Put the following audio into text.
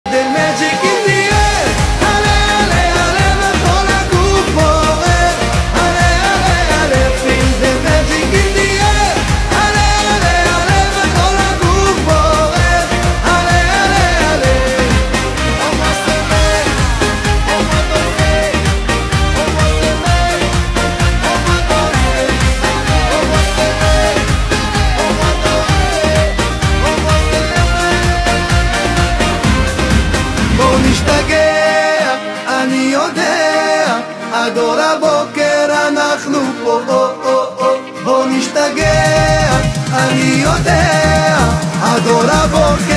The magic in the air, ale ale ale וכל הגוף בוער, ale ale ale feel the magic in the air, ale ale ale וכל הגוף בוער, ale ale ale. בוא נשתגע, אני יודע, עד אור הבוקר אנחנו פה. בוא נשתגע, אני יודע, עד אור הבוקר